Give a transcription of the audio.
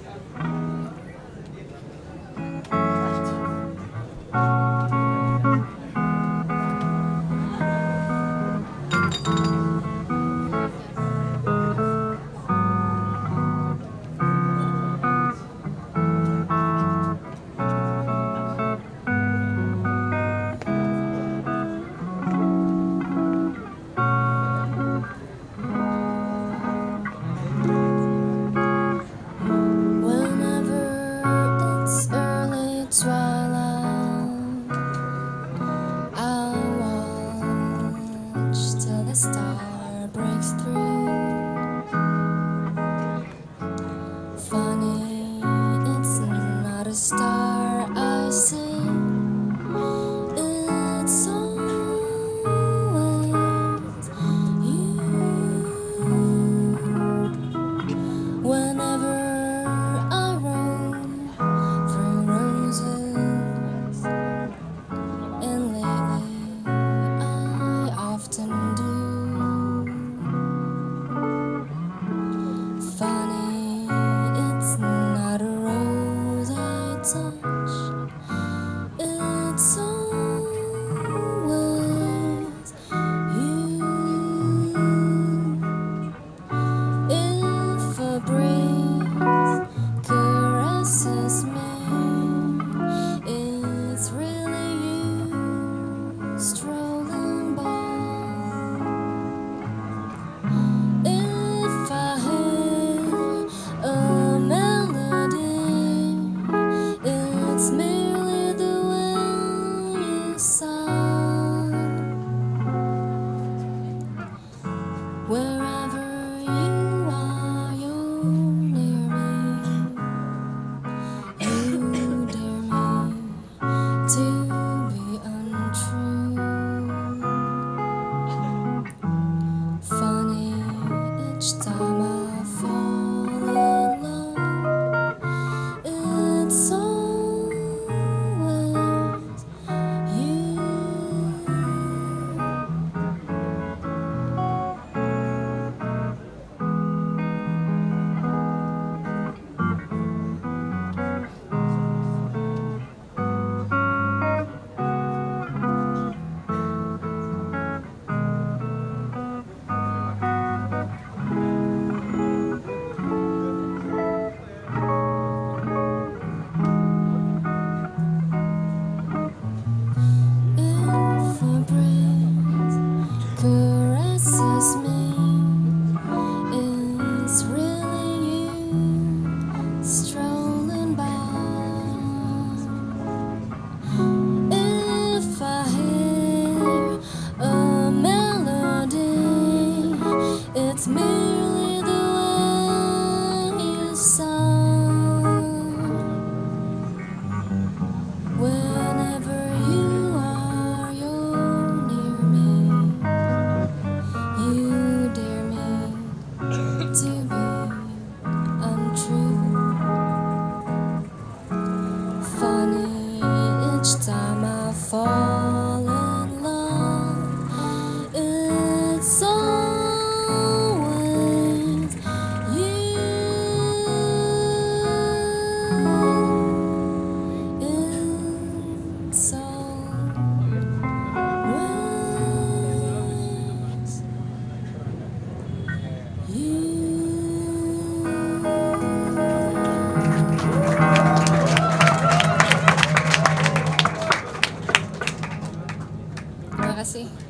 The star breaks through. Funny, it's not a star I see. It's always you. Whenever I roam through roses, and lately I often do. Funny, it's not a rose I touch. It's always you. If a breeze caresses me, it's really you strolling by. If I hear a melody, it's merely the way you sound. Wherever you are, you're near me. You dare me to be untrue. Funny, each time I fall in love, it's always you. If a breeze caresses me, it's really you strolling by. If I hear a melody, it's merely the way you sound. Whenever you are, you're near me. You dare me to be untrue. Funny, each time I fall in love, it's always you. It's always you. Terima kasih.